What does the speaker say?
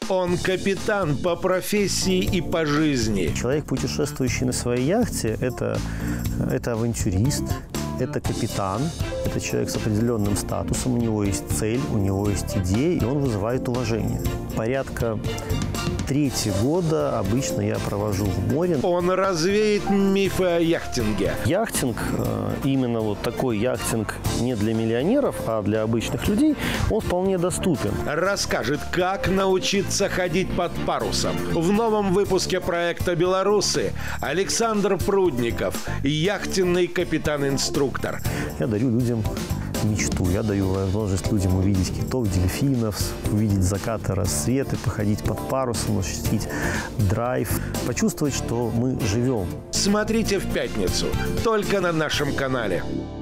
Он капитан по профессии и по жизни. Человек, путешествующий на своей яхте, это авантюрист, это капитан, это человек с определенным статусом, у него есть цель, у него есть идеи, и он вызывает уважение. Порядка 3 года обычно я провожу в море. Он развеет мифы о яхтинге. Яхтинг, именно вот такой яхтинг не для миллионеров, а для обычных людей, он вполне доступен. Расскажет, как научиться ходить под парусом. В новом выпуске проекта «Белорусы» Александр Прудников, яхтенный капитан-инструктор. Я дарю людям мечту. Я даю возможность людям увидеть китов, дельфинов, увидеть закаты, рассветы, походить под парусом, ощутить драйв, почувствовать, что мы живем. Смотрите в пятницу только на нашем канале.